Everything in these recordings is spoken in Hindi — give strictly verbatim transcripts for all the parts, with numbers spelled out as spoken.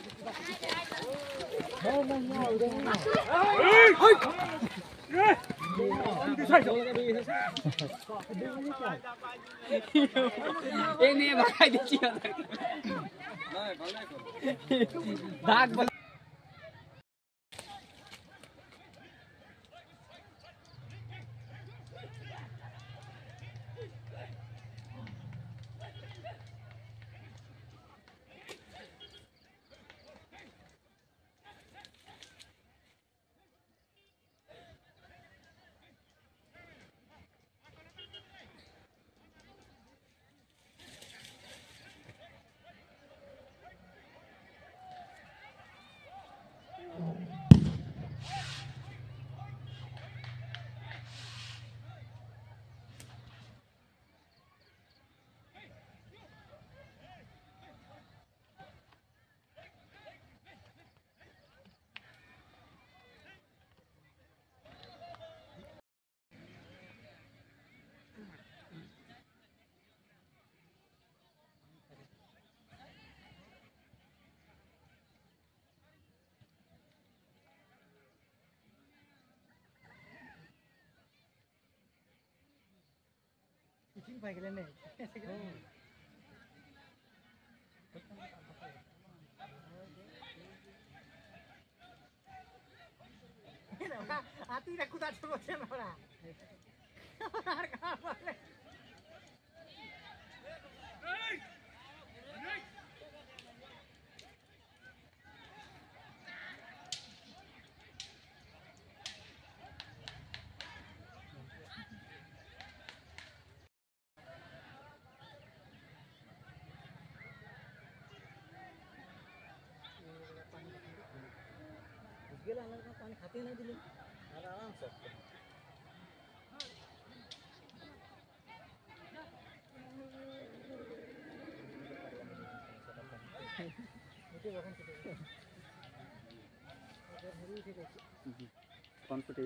ini bakal dicium. Dak cooking पाई गले नहीं ऐसे कर ना आती ना कुदा छोड़ से ना और कहां बोले गेला अंदर का पानी खाते नहीं दिले आराम से ओके वहां से अगर हरी से देखिए कौन फटे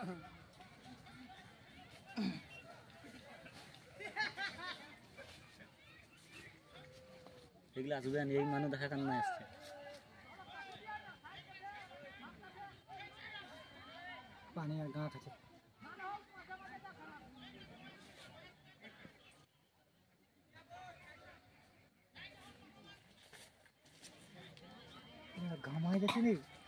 এগুলা আসবে না এই মানুষ দেখা কান না আসছে पानी गाँठ है घामाई देती नहीं